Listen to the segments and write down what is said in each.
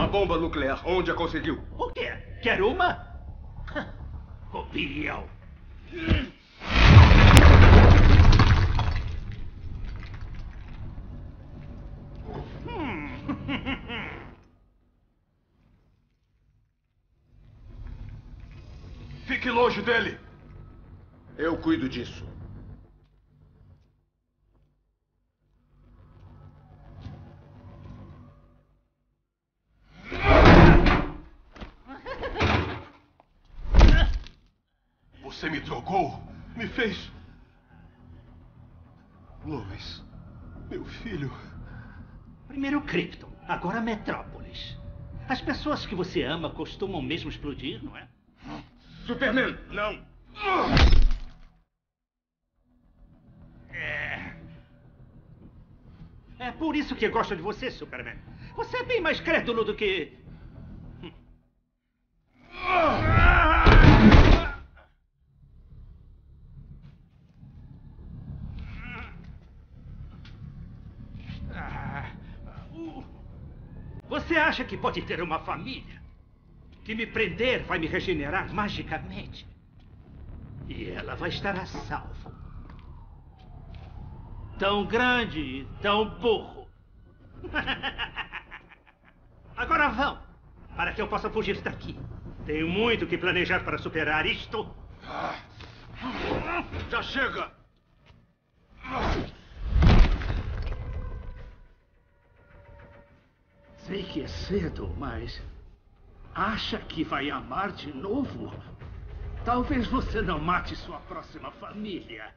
bomba nuclear. Onde a conseguiu? O quê? Quer uma? Copião. Fique longe dele. Eu cuido disso. Você me drogou, me fez... Lois, meu filho... Primeiro Krypton, agora Metrópolis. As pessoas que você ama costumam mesmo explodir, não é? Superman, não! É por isso que gosto de você, Superman. Você é bem mais crédulo do que... Você acha que pode ter uma família? Que me prender vai me regenerar magicamente? E ela vai estar a salvo. Tão grande e tão burro. Agora vão, para que eu possa fugir daqui. Tenho muito que planejar para superar isto. Já chega! Sei que é cedo, mas... Acha que vai amar de novo? Talvez você não mate sua próxima família.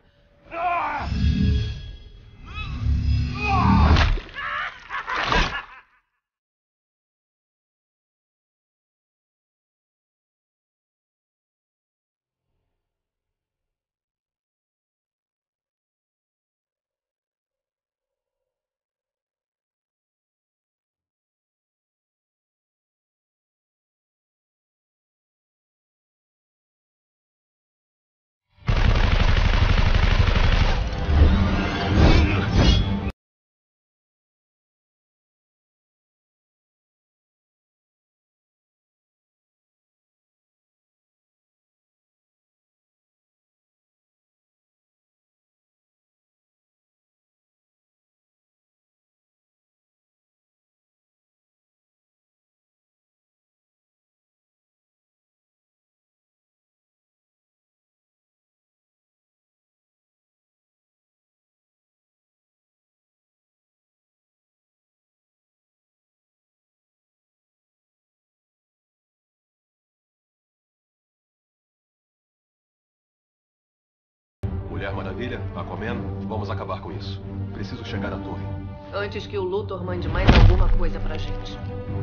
Mulher Maravilha, Aquaman, vamos acabar com isso. Preciso chegar à torre. Antes que o Luthor mande mais alguma coisa pra gente.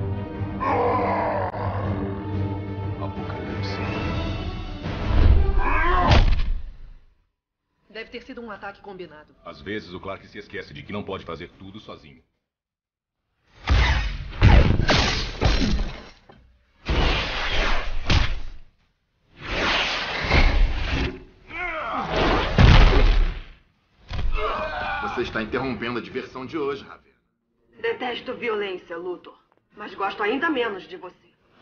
Apocalipse. Deve ter sido um ataque combinado. Às vezes o Clark se esquece de que não pode fazer tudo sozinho. Você está interrompendo a diversão de hoje, Ravena. Detesto violência, Luthor. Mas gosto ainda menos de você.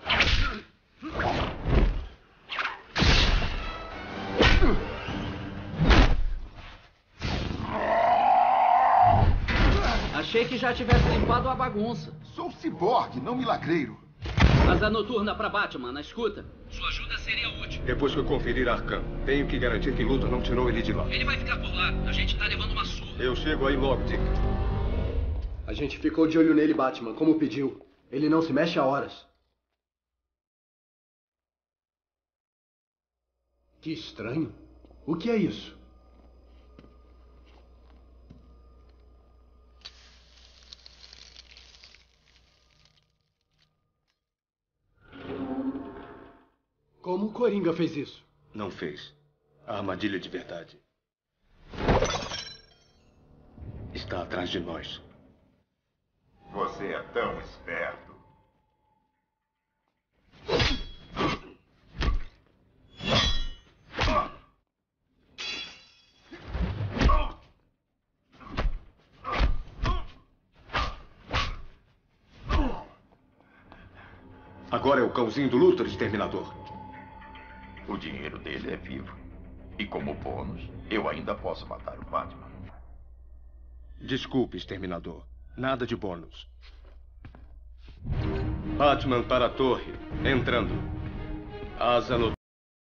Achei que já tivesse limpado a bagunça. Sou ciborgue, não milagreiro. Asa noturna pra Batman, na escuta. Sua ajuda seria útil. Depois que eu conferir Arkham, tenho que garantir que Luthor não tirou ele de lá. Ele vai ficar por lá. A gente tá levando uma surra. Eu chego aí logo, Dick. A gente ficou de olho nele, Batman, como pediu. Ele não se mexe há horas. Que estranho. O que é isso? Como o Coringa fez isso? Não fez. A armadilha de verdade está atrás de nós. Você é tão esperto. Agora é o cãozinho do Luthor, Exterminador. O dinheiro dele é vivo. E como bônus, eu ainda posso matar o Batman. Desculpe, Exterminador. Nada de bônus. Batman para a torre. Entrando. Asa no...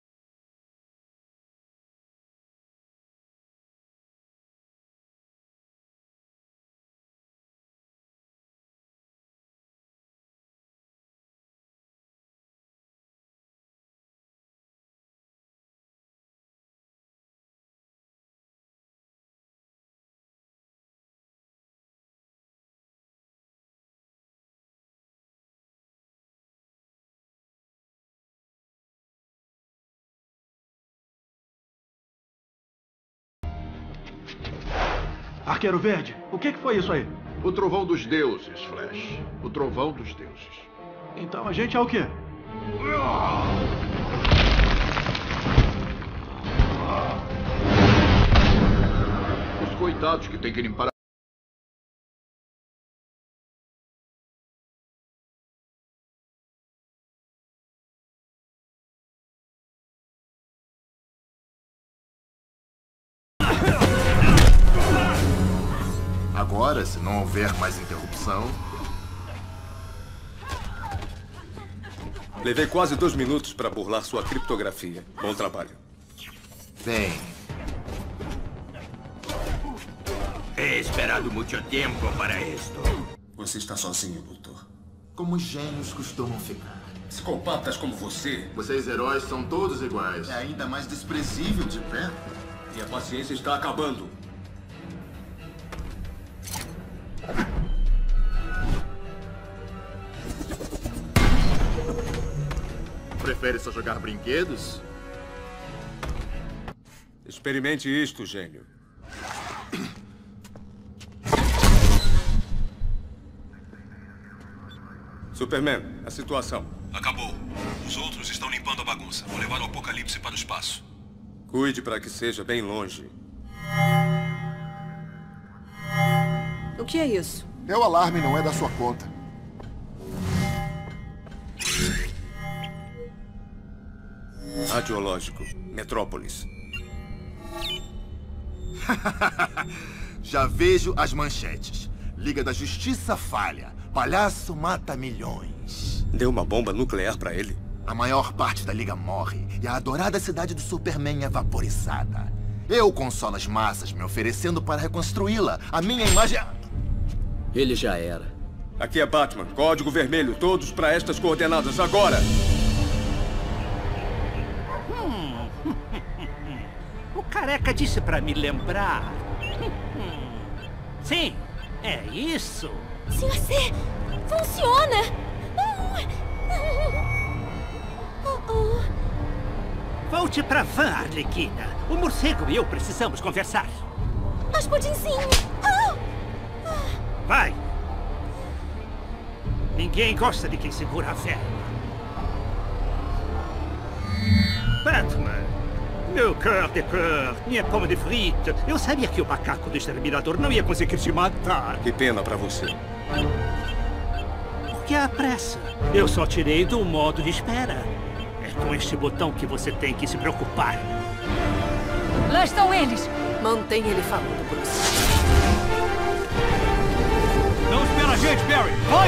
Arqueiro Verde, o que foi isso aí? O trovão dos deuses, Flash. O trovão dos deuses. Então a gente é o quê? Os coitados que têm que limpar a... Agora, se não houver mais interrupção... Levei quase 2 minutos para burlar sua criptografia. Bom trabalho. Bem... He esperado muito tempo para isto. Você está sozinho, Luthor. Como os gênios costumam ficar. Psicopatas como você. Vocês heróis são todos iguais. É ainda mais desprezível de perto. E a paciência está acabando. Prefere só jogar brinquedos? Experimente isto, gênio. Superman, a situação. Acabou. Os outros estão limpando a bagunça. Vou levar o Apocalipse para o espaço. Cuide para que seja bem longe. O que é isso? É o alarme, não é da sua conta. Radiológico. Metrópolis. Já vejo as manchetes. Liga da Justiça falha. Palhaço mata milhões. Deu uma bomba nuclear para ele? A maior parte da Liga morre e a adorada cidade do Superman é vaporizada. Eu consolo as massas, me oferecendo para reconstruí-la. A minha imagem... Ele já era. Aqui é Batman. Código vermelho. Todos para estas coordenadas agora. O careca disse para me lembrar. Sim, é isso. Se você funciona. Volte pra van, Arlequina. O morcego e eu precisamos conversar. Mas Pudinzinho. Vai. Ninguém gosta de quem segura a velha. Batman. Meu cœur de cœur, minha pomme de frite. Eu sabia que o macaco do exterminador não ia conseguir te matar. Que pena pra você. Por que a pressa? Eu só tirei do modo de espera. É com este botão que você tem que se preocupar. Lá estão eles. Mantém ele falando por você. Não espera a gente, Barry. Vai!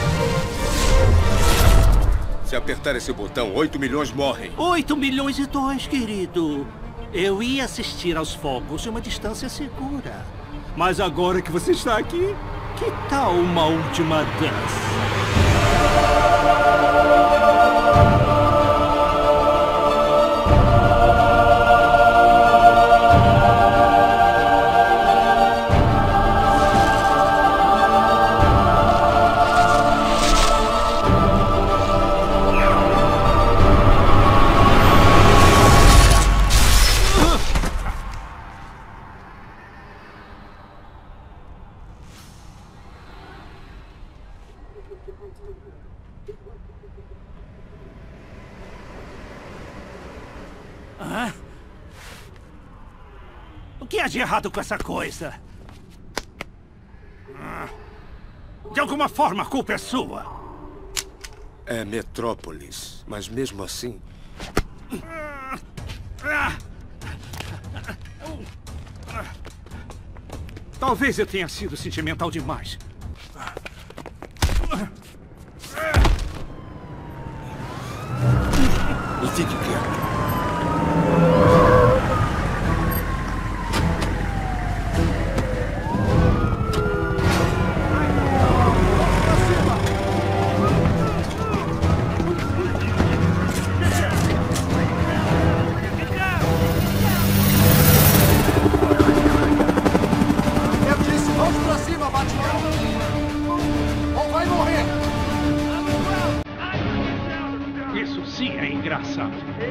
Se apertar esse botão, 8 milhões morrem. 8 milhões e 2, querido. Eu ia assistir aos fogos de uma distância segura. Mas agora que você está aqui, que tal uma última dança? O que há de errado com essa coisa? De alguma forma, a culpa é sua. É Metrópolis, mas mesmo assim... Talvez eu tenha sido sentimental demais. E fique quieto. Isso sim é engraçado.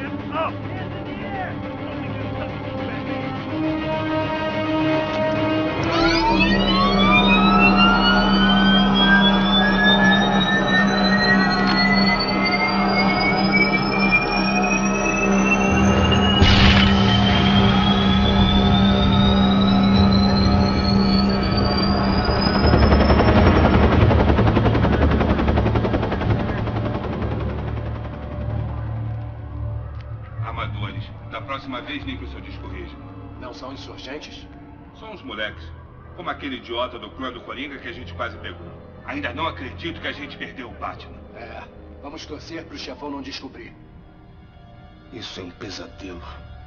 Amadores. Da próxima vez, nem que o seu disco rija. Não são insurgentes? São uns moleques. Como aquele idiota do clã do Coringa que a gente quase pegou. Ainda não acredito que a gente perdeu o Batman. É, vamos torcer pro chefão não descobrir. Isso é um pesadelo.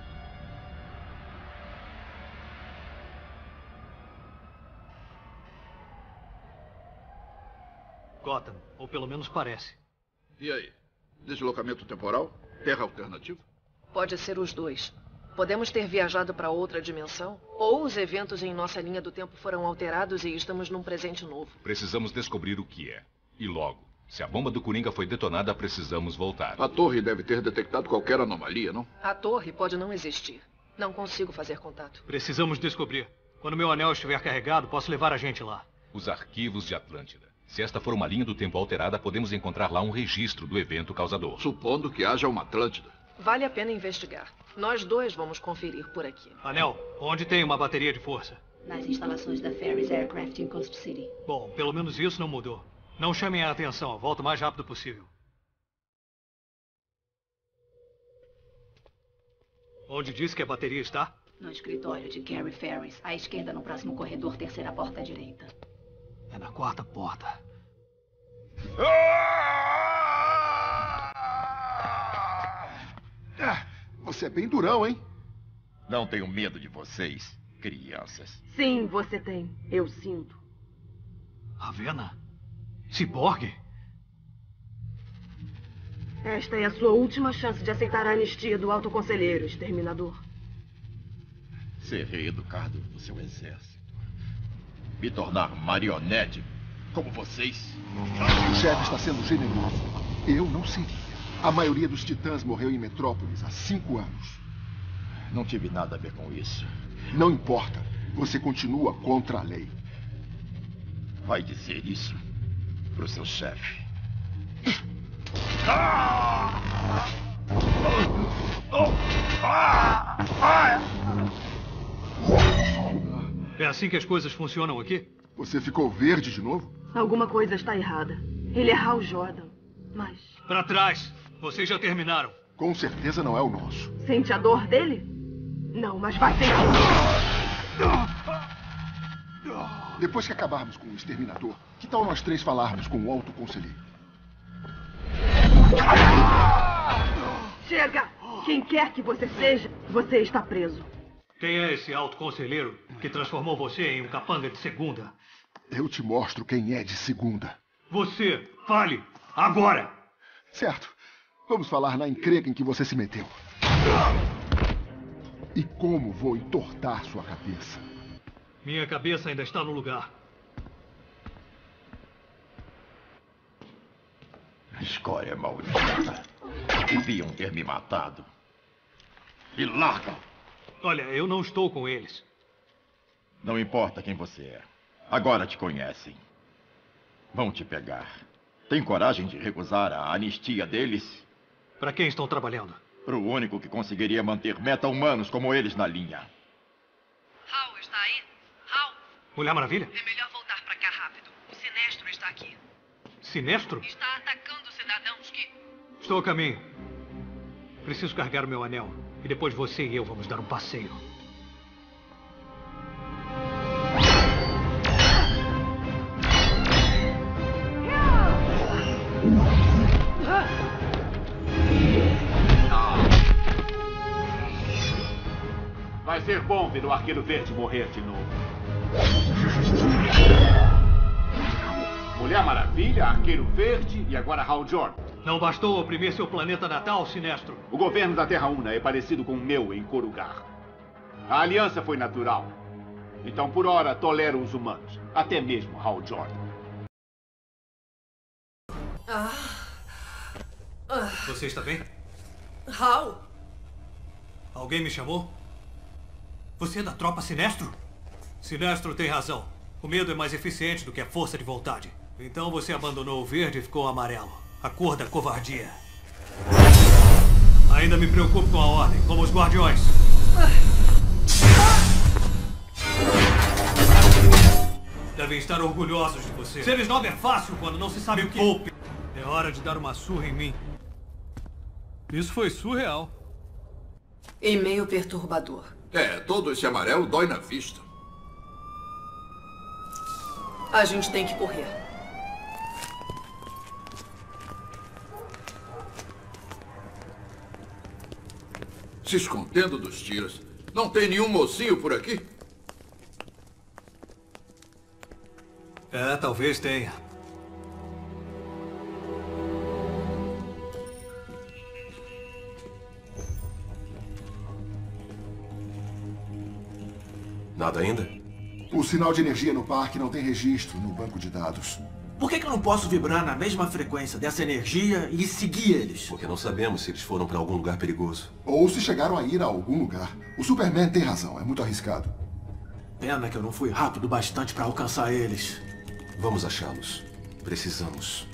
Gotham, ou pelo menos parece. E aí? Deslocamento temporal? Terra alternativa? Pode ser os dois. Podemos ter viajado para outra dimensão, ou os eventos em nossa linha do tempo foram alterados e estamos num presente novo. Precisamos descobrir o que é. E logo. Se a bomba do Coringa foi detonada, precisamos voltar. A torre deve ter detectado qualquer anomalia, não? A torre pode não existir. Não consigo fazer contato. Precisamos descobrir. Quando meu anel estiver carregado, posso levar a gente lá. Os arquivos de Atlântida. Se esta for uma linha do tempo alterada, podemos encontrar lá um registro do evento causador. Supondo que haja uma Atlântida. Vale a pena investigar. Nós dois vamos conferir por aqui. Anel, onde tem uma bateria de força? Nas instalações da Ferris Aircraft em Coast City. Bom, pelo menos isso não mudou. Não chamem a atenção, volto o mais rápido possível. Onde diz que a bateria está? No escritório de Gary Ferris, à esquerda no próximo corredor, terceira porta à direita. É na quarta porta. Você é bem durão, hein? Não tenho medo de vocês, crianças. Sim, você tem. Eu sinto. Ravena? Ciborgue? Esta é a sua última chance de aceitar a anistia do Alto Conselheiro, Exterminador. Ser reeducado no seu exército. Me tornar marionete como vocês. O chefe está sendo generoso. Eu não seria. A maioria dos titãs morreu em Metrópolis há 5 anos. Não tive nada a ver com isso. Não importa. Você continua contra a lei. Vai dizer isso pro seu chefe. É assim que as coisas funcionam aqui? Você ficou verde de novo? Alguma coisa está errada. Ele é Hal Jordan, mas... Pra trás! Vocês já terminaram. Com certeza não é o nosso. Sente a dor dele? Não, mas vai sentir. Depois que acabarmos com o Exterminador, que tal nós 3 falarmos com o Alto Conselheiro? Chega! Quem quer que você seja, você está preso. Quem é esse alto conselheiro que transformou você em um capanga de segunda? Eu te mostro quem é de segunda. Você, fale, agora! Certo. Vamos falar na encrenca em que você se meteu. E como vou entortar sua cabeça. Minha cabeça ainda está no lugar. Escória maldita. Deviam ter me matado. Me largam. Olha, eu não estou com eles. Não importa quem você é. Agora te conhecem. Vão te pegar. Tem coragem de recusar a anistia deles? Para quem estão trabalhando? Para o único que conseguiria manter meta-humanos como eles na linha. Hal, está aí? Hal? Mulher Maravilha? É melhor voltar para cá rápido. O Sinestro está aqui. Sinestro? Está atacando cidadãos que... Estou a caminho. Preciso carregar o meu anel. E depois você e eu vamos dar um passeio. Vai ser bom ver o Arqueiro Verde morrer de novo. Mulher Maravilha, Arqueiro Verde e agora Hal Jordan. Não bastou oprimir seu planeta natal, Sinestro? O governo da Terra Una é parecido com o meu em Korugar. A aliança foi natural. Então, por hora, tolero os humanos. Até mesmo Hal Jordan. Você está bem? Hal? Alguém me chamou? Você é da tropa Sinestro? Sinestro tem razão. O medo é mais eficiente do que a força de vontade. Então você abandonou o verde e ficou amarelo. A cor da covardia. Ainda me preocupo com a ordem, como os guardiões. Devem estar orgulhosos de você. Ser snob é fácil quando não se sabe o que... Poupe. É hora de dar uma surra em mim. Isso foi surreal. E meio perturbador. Todo esse amarelo dói na vista. A gente tem que correr. Se escondendo dos tiros. Não tem nenhum mocinho por aqui? Talvez tenha. Nada ainda? O sinal de energia no parque não tem registro no banco de dados. Por que eu não posso vibrar na mesma frequência dessa energia e seguir eles? Porque não sabemos se eles foram para algum lugar perigoso. Ou se chegaram a ir a algum lugar. O Superman tem razão, é muito arriscado. Pena que eu não fui rápido bastante para alcançar eles. Vamos achá-los. Precisamos.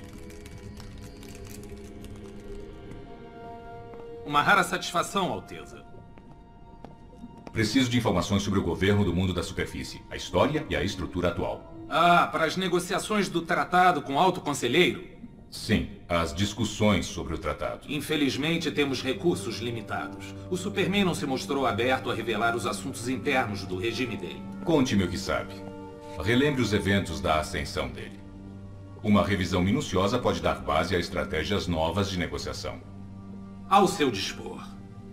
Uma rara satisfação, Alteza. Preciso de informações sobre o governo do mundo da superfície, a história e a estrutura atual. Para as negociações do tratado com o Alto Conselheiro? Sim, as discussões sobre o tratado. Infelizmente, temos recursos limitados. O Superman não se mostrou aberto a revelar os assuntos internos do regime dele. Conte-me o que sabe. Relembre os eventos da ascensão dele. Uma revisão minuciosa pode dar base a estratégias novas de negociação. Ao seu dispor.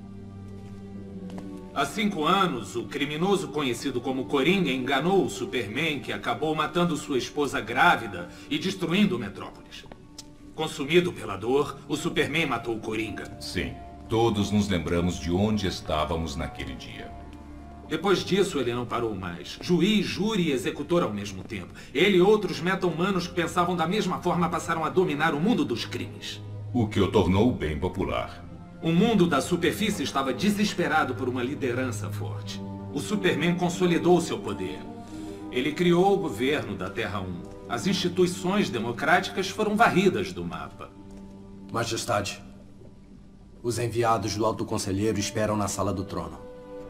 Há 5 anos, o criminoso conhecido como Coringa enganou o Superman, que acabou matando sua esposa grávida e destruindo Metrópolis. Consumido pela dor, o Superman matou o Coringa. Sim, todos nos lembramos de onde estávamos naquele dia. Depois disso, ele não parou mais. Juiz, júri e executor ao mesmo tempo. Ele e outros meta-humanos que pensavam da mesma forma passaram a dominar o mundo dos crimes. O que o tornou bem popular. O mundo da superfície estava desesperado por uma liderança forte. O Superman consolidou seu poder. Ele criou o governo da Terra 1. As instituições democráticas foram varridas do mapa. Majestade, os enviados do Alto Conselheiro esperam na sala do trono.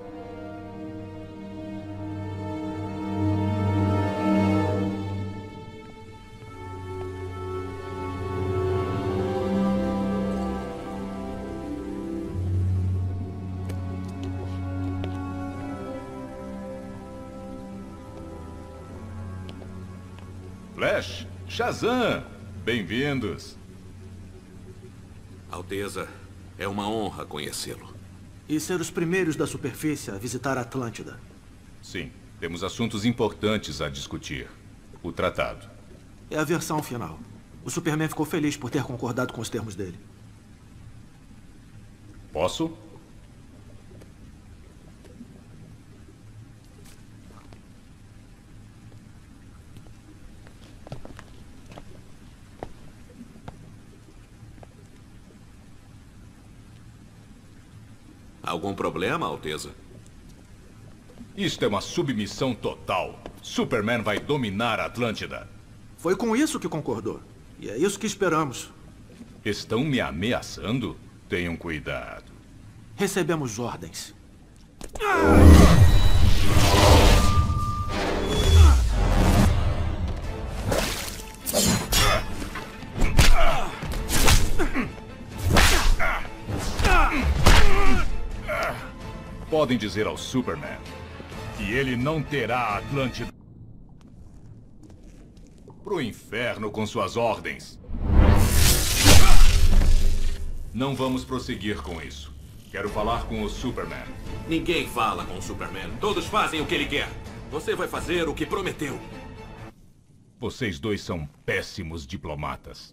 Flash, Shazam, bem-vindos. Alteza, é uma honra conhecê-lo. E ser os primeiros da superfície a visitar a Atlântida. Sim, temos assuntos importantes a discutir. O tratado. É a versão final. O Superman ficou feliz por ter concordado com os termos dele. Posso? Algum problema, Alteza? Isto é uma submissão total. Superman vai dominar a Atlântida. Foi com isso que concordou. E é isso que esperamos. Estão me ameaçando? Tenham cuidado. Recebemos ordens. podem dizer ao Superman que ele não terá a Atlântida pro inferno com suas ordens. Não vamos prosseguir com isso. Quero falar com o Superman. Ninguém fala com o Superman. Todos fazem o que ele quer. Você vai fazer o que prometeu. Vocês dois são péssimos diplomatas.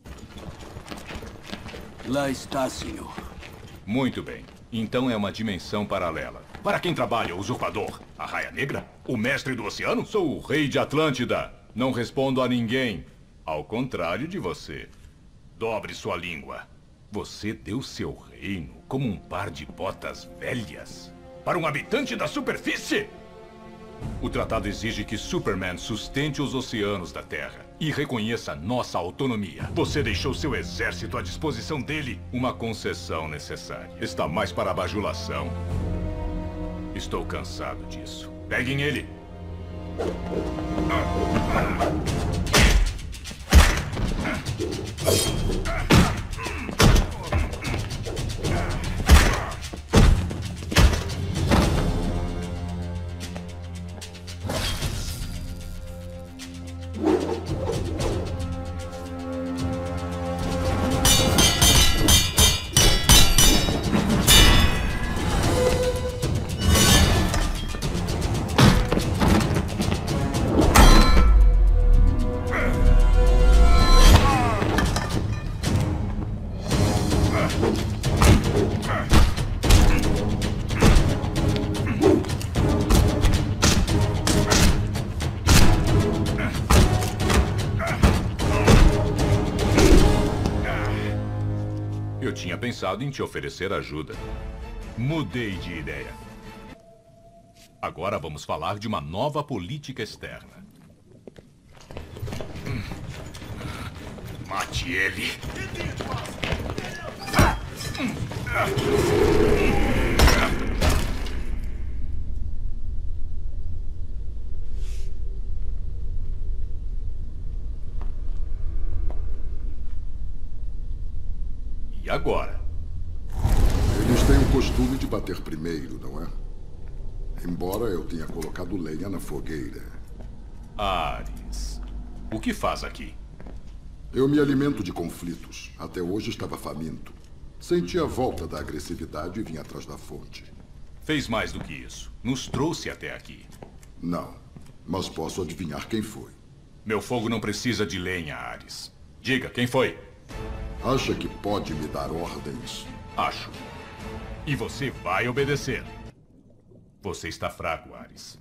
Lá está, senhor. Muito bem. Então é uma dimensão paralela. Para quem trabalha, o usurpador? A Raia Negra? O mestre do oceano? Sou o rei de Atlântida. Não respondo a ninguém. Ao contrário de você. Dobre sua língua. Você deu seu reino como um par de botas velhas para um habitante da superfície? O tratado exige que Superman sustente os oceanos da Terra e reconheça nossa autonomia. Você deixou seu exército à disposição dele. Uma concessão necessária. Está mais para a bajulação. Estou cansado disso. Peguem ele. Eu tinha pensado em te oferecer ajuda. Mudei de ideia. Agora vamos falar de uma nova política externa. Mate ele. E agora? Eles têm o costume de bater primeiro, não é? Embora eu tenha colocado lenha na fogueira. Ares, o que faz aqui? Eu me alimento de conflitos. Até hoje estava faminto. Senti a volta da agressividade e vim atrás da fonte. Fez mais do que isso. Nos trouxe até aqui. Não, mas posso adivinhar quem foi. Meu fogo não precisa de lenha, Ares. Diga, quem foi? Acha que pode me dar ordens? Acho. E você vai obedecer. Você está fraco, Ares.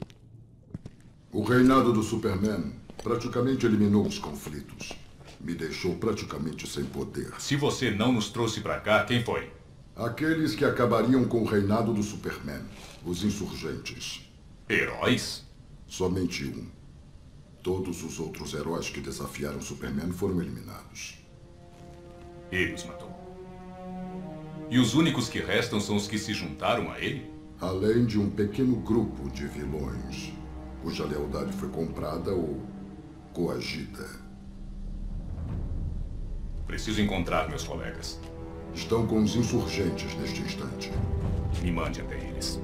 O reinado do Superman praticamente eliminou os conflitos. Me deixou praticamente sem poder. Se você não nos trouxe pra cá, quem foi? Aqueles que acabariam com o reinado do Superman. Os insurgentes. Heróis? Somente um. Todos os outros heróis que desafiaram Superman foram eliminados. Ele os matou. E os únicos que restam são os que se juntaram a ele? Além de um pequeno grupo de vilões, cuja lealdade foi comprada ou coagida. Preciso encontrar meus colegas. Estão com os insurgentes neste instante. Me mande até eles.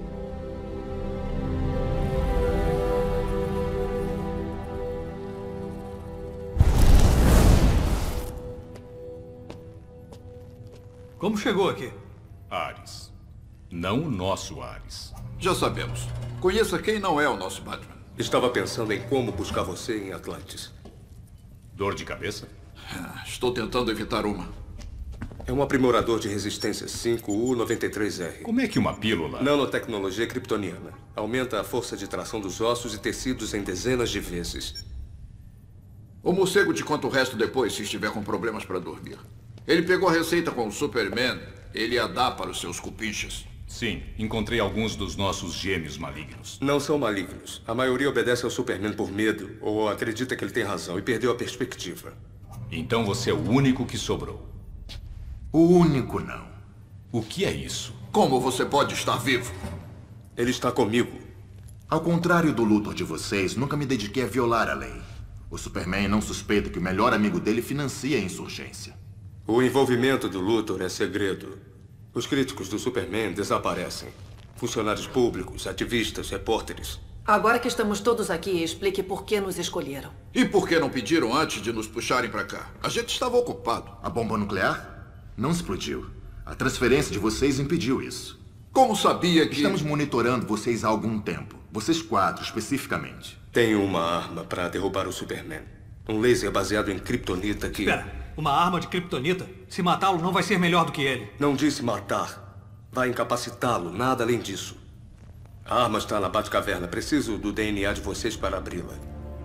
Como chegou aqui? Ares. Não o nosso Ares. Já sabemos. Conheça quem não é o nosso Batman. Estava pensando em como buscar você em Atlantis. Dor de cabeça? Estou tentando evitar uma. É um aprimorador de resistência 5U93R. Como é que uma pílula... Nanotecnologia kryptoniana. Aumenta a força de tração dos ossos e tecidos em dezenas de vezes. O morcego te conta o resto depois, se estiver com problemas para dormir. Ele pegou a receita com o Superman. Ele a dá para os seus cupinchas. Sim, encontrei alguns dos nossos gêmeos malignos. Não são malignos. A maioria obedece ao Superman por medo ou acredita que ele tem razão e perdeu a perspectiva. Então você é o único que sobrou. O único não. O que é isso? Como você pode estar vivo? Ele está comigo. Ao contrário do Luthor de vocês, nunca me dediquei a violar a lei. O Superman não suspeita que o melhor amigo dele financia a insurgência. O envolvimento do Luthor é segredo. Os críticos do Superman desaparecem. Funcionários públicos, ativistas, repórteres. Agora que estamos todos aqui, explique por que nos escolheram. E por que não pediram antes de nos puxarem para cá? A gente estava ocupado. A bomba nuclear não explodiu. A transferência de vocês impediu isso. Como sabia que... Estamos monitorando vocês há algum tempo. Vocês 4, especificamente. Tenho uma arma para derrubar o Superman. Um laser baseado em kryptonita que... Espera, uma arma de kryptonita? Se matá-lo, não vai ser melhor do que ele. Não disse matar. Vai incapacitá-lo, nada além disso. A arma está na Batcaverna. Preciso do DNA de vocês para abri-la.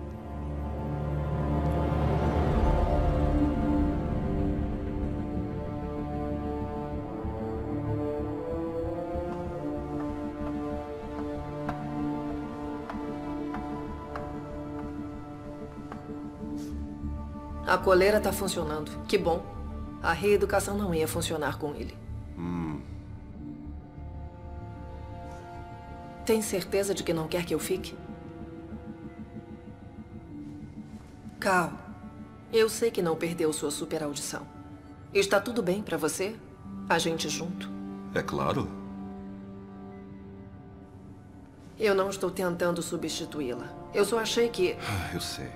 A coleira está funcionando. Que bom. A reeducação não ia funcionar com ele. Tem certeza de que não quer que eu fique? Cal, eu sei que não perdeu sua super audição. Está tudo bem pra você? A gente junto? É claro. Eu não estou tentando substituí-la. Eu só achei que... Eu sei.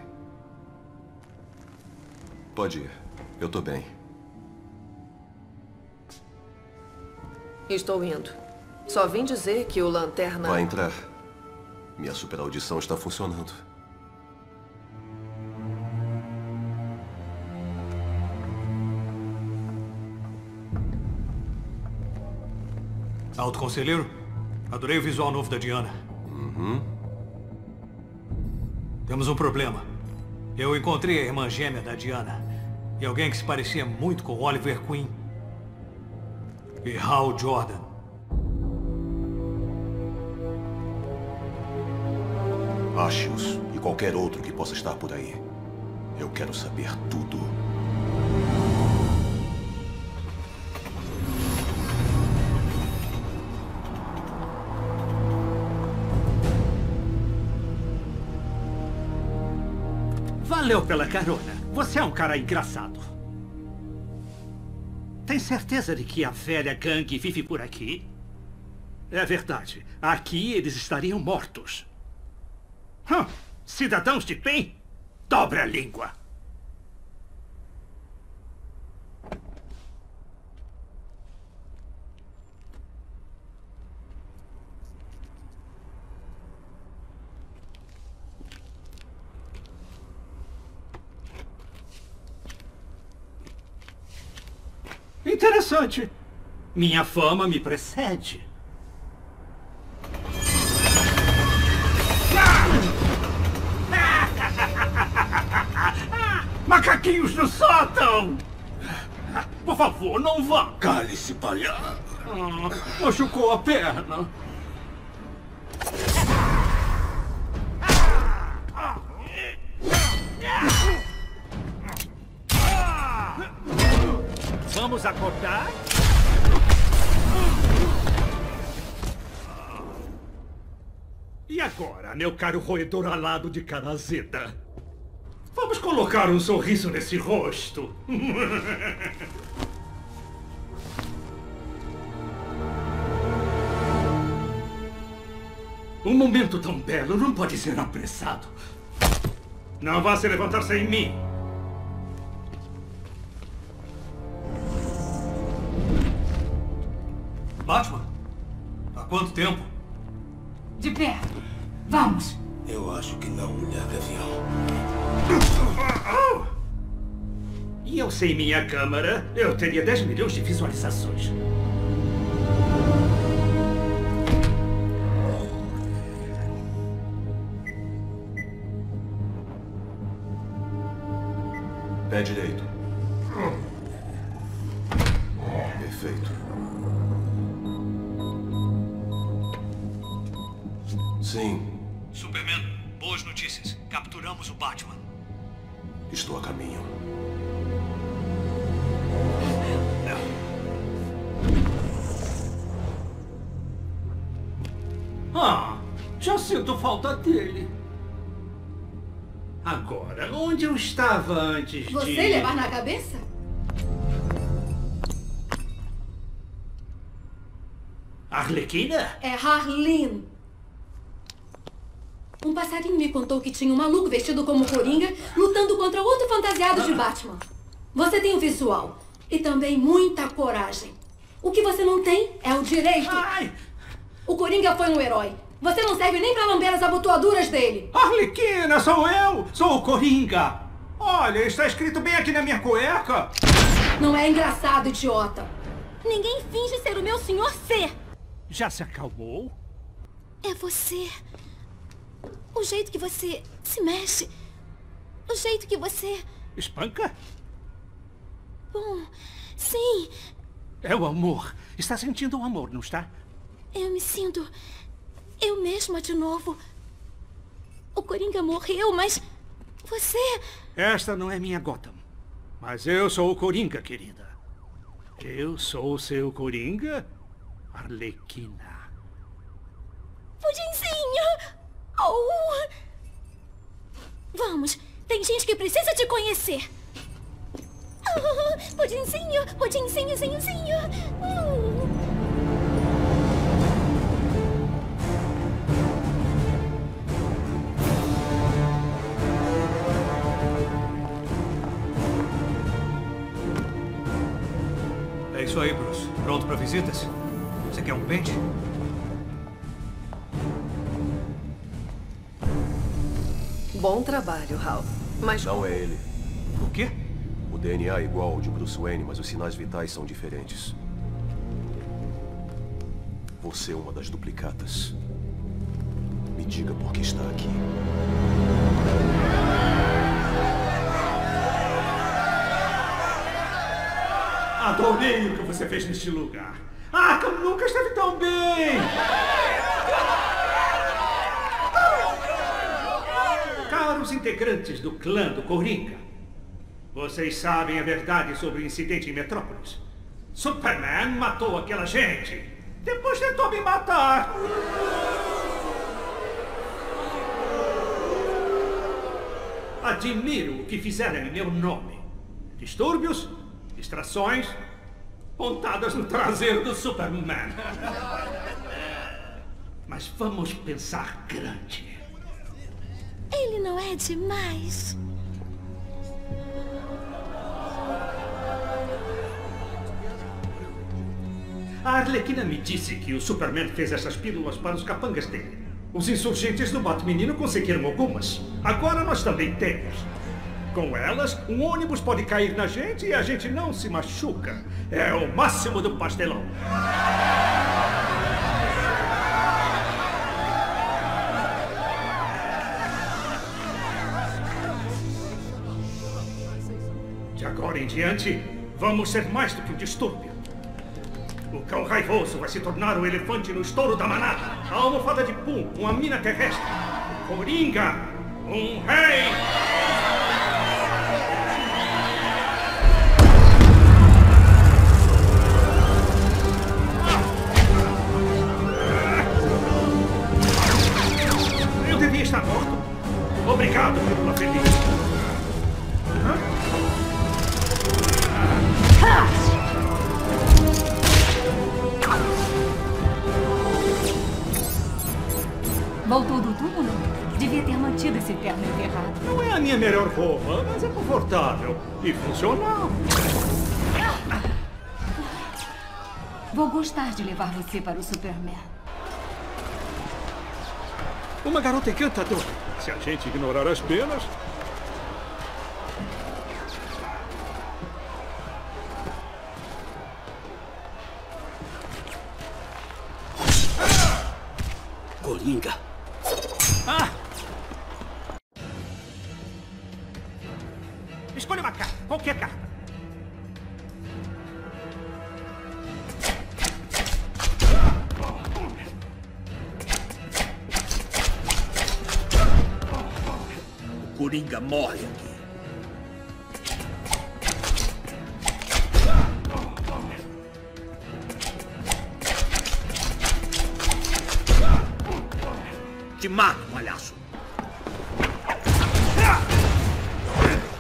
Pode ir. Eu tô bem. Estou indo. Só vim dizer que o Lanterna... Vai entrar. Minha super audição está funcionando. Alto Conselheiro, adorei o visual novo da Diana. Temos um problema. Eu encontrei a irmã gêmea da Diana e alguém que se parecia muito com Oliver Queen e Hal Jordan. Ache-os e qualquer outro que possa estar por aí. Eu quero saber tudo. Valeu pela carona. Você é um cara engraçado. Tem certeza de que a velha gangue vive por aqui? É verdade. Aqui eles estariam mortos. Cidadãos de bem, dobre a língua. Interessante. Minha fama me precede. Macaquinhos no sótão! Por favor, não vá! Cale-se, palhaço! Machucou a perna. Vamos acordar? E agora, meu caro roedor alado de cara azeda? Vamos colocar um sorriso nesse rosto. Um momento tão belo não pode ser apressado. Não vá se levantar sem mim. Batman? Há quanto tempo? De pé. Vamos. Eu acho que não, mulher gavião. E eu sem minha câmera, eu teria 10 milhões de visualizações. Pé direito. Perfeito. Sim. Superman, boas notícias. Capturamos o Batman. Estou a caminho. Já sinto falta dele. Agora, onde eu estava antes de... Você levar na cabeça? Arlequina? É Harleen. Um passarinho me contou que tinha um maluco vestido como Coringa lutando contra outro fantasiado de Batman. Você tem o visual e também muita coragem. O que você não tem é o direito. Ai. O Coringa foi um herói. Você não serve nem pra lamber as abotoaduras dele. Arlequina, sou eu! Sou o Coringa! Olha, está escrito bem aqui na minha cueca. Não é engraçado, idiota. Ninguém finge ser o meu senhor C. Já se acalmou? É você. O jeito que você se mexe. O jeito que você... Espanca? Bom, sim. É o amor. Está sentindo o amor, não está? Eu me sinto... eu mesma de novo. O Coringa morreu, mas... você... Esta não é minha Gotham. Mas eu sou o Coringa, querida. Eu sou o seu Coringa, Arlequina. Pudinzinho! Oh! Vamos, tem gente que precisa te conhecer. Oh, pudinzinho, pudinzinho, zinhozinho. É isso aí, Bruce. Pronto para visitas? Você quer um pente? Bom trabalho, Hal. Mas... Não é ele. O quê? O DNA é igual ao de Bruce Wayne, mas os sinais vitais são diferentes. Você é uma das duplicatas. Me diga por que está aqui. Adorei o que você fez neste lugar. Arkham nunca esteve tão bem! Caros integrantes do clã do Coringa, vocês sabem a verdade sobre o incidente em Metrópolis. Superman matou aquela gente. Depois tentou me matar. Admiro o que fizeram em meu nome. Distúrbios, distrações, pontadas no traseiro do Superman. Mas vamos pensar grande. Ele não é demais. A Arlequina me disse que o Superman fez essas pílulas para os capangas dele. Os insurgentes do Batmenino conseguiram algumas. Agora nós também temos. Com elas, um ônibus pode cair na gente e a gente não se machuca. É o máximo do pastelão. De agora em diante, vamos ser mais do que um distúrbio. O cão raivoso vai se tornar o elefante no estouro da manada. A almofada de pum, uma mina terrestre. O Coringa, um rei! Eu devia estar morto. Obrigado, Pílula Feliz. Voltou do túmulo? Devia ter mantido esse terno enterrado. Não é a minha melhor roupa, mas é confortável e funcional. Vou gostar de levar você para o Superman. Uma garota encantadora. Se a gente ignorar as penas... Coringa. Ah! Escolha uma carta, qualquer carta. O Coringa morre aqui. Te mato, palhaço.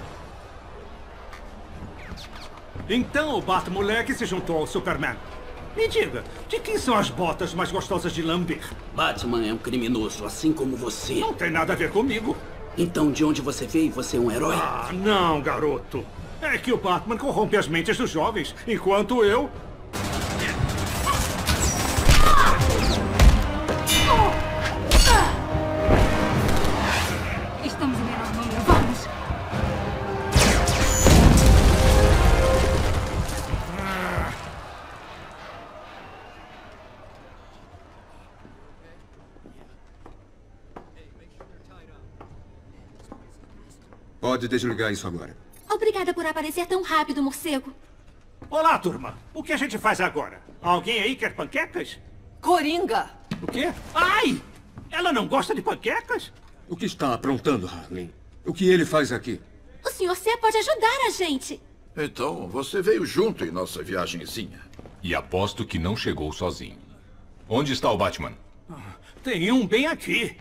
Então o Bat-moleque se juntou ao Superman. Me diga, de quem são as botas mais gostosas de lamber? Batman é um criminoso, assim como você. Não tem nada a ver comigo. Então, de onde você veio? Você é um herói? Ah, não, garoto. É que o Batman corrompe as mentes dos jovens, enquanto eu... Estamos em menor número, vamos! Pode desligar isso agora. Obrigada por aparecer tão rápido, morcego. Olá, turma. O que a gente faz agora? Alguém aí quer panquecas? Coringa! O quê? Ai! Ela não gosta de panquecas? O que está aprontando, Harley? O que ele faz aqui? O Sr. C pode ajudar a gente. Então, você veio junto em nossa viagenzinha. E aposto que não chegou sozinho. Onde está o Batman? Tem um bem aqui.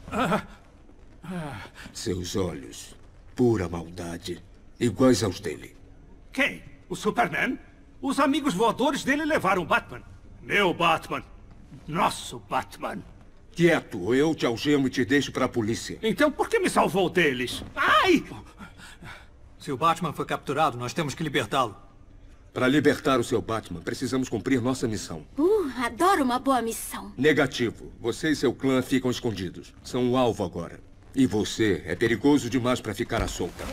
Seus olhos, pura maldade, iguais aos dele. Quem? O Superman? Os amigos voadores dele levaram o Batman. Meu Batman. Nosso Batman. Quieto, ou eu te algemo e te deixo para a polícia. Então por que me salvou deles? Ai! Se o Batman foi capturado, nós temos que libertá-lo. Para libertar o seu Batman, precisamos cumprir nossa missão. Adoro uma boa missão. Negativo. Você e seu clã ficam escondidos. São um alvo agora. E você é perigoso demais para ficar à solta.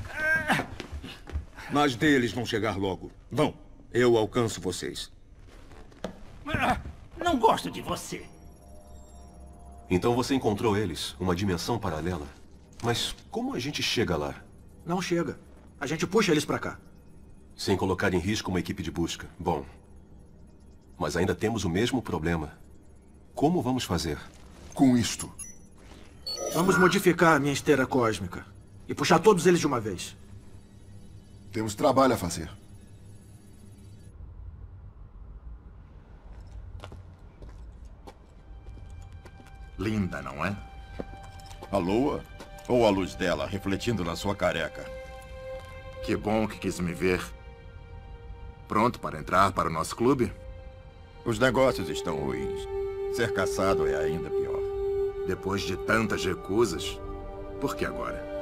Mas deles vão chegar logo. Vão, eu alcanço vocês. Não gosto de você. Então você encontrou eles, uma dimensão paralela. Mas como a gente chega lá? Não chega. A gente puxa eles pra cá. Sem colocar em risco uma equipe de busca. Bom, mas ainda temos o mesmo problema. Como vamos fazer? Com isto. Vamos modificar a minha esteira cósmica e puxar todos eles de uma vez. Temos trabalho a fazer. Linda, não é? A lua? Ou a luz dela refletindo na sua careca? Que bom que quis me ver. Pronto para entrar para o nosso clube? Os negócios estão ruins. Ser caçado é ainda pior. Depois de tantas recusas, por que agora?